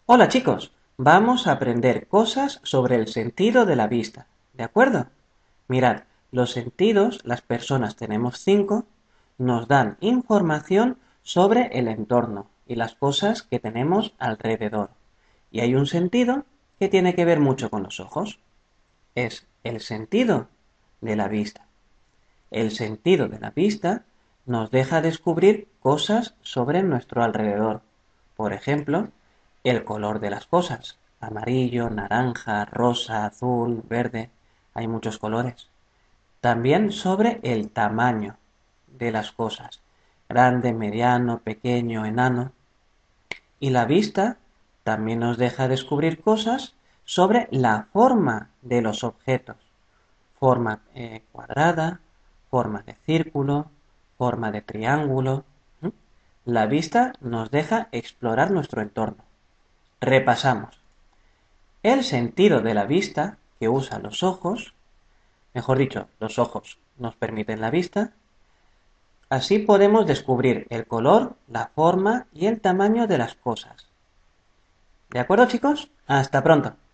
Hola chicos, vamos a aprender cosas sobre el sentido de la vista, ¿de acuerdo? Mirad, los sentidos, las personas tenemos 5, nos dan información sobre el entorno y las cosas que tenemos alrededor. Y hay un sentido que tiene que ver mucho con los ojos. Es el sentido de la vista. El sentido de la vista nos deja descubrir cosas sobre nuestro alrededor. Por ejemplo, el color de las cosas. Amarillo, naranja, rosa, azul, verde. Hay muchos colores. También sobre el tamaño de las cosas. Grande, mediano, pequeño, enano. Y la vista también nos deja descubrir cosas sobre la forma de los objetos. Forma cuadrada, forma de círculo, forma de triángulo. ¿Mm? La vista nos deja explorar nuestro entorno. Repasamos. El sentido de la vista que usa los ojos, mejor dicho, los ojos nos permiten la vista, así podemos descubrir el color, la forma y el tamaño de las cosas. ¿De acuerdo, chicos? Hasta pronto.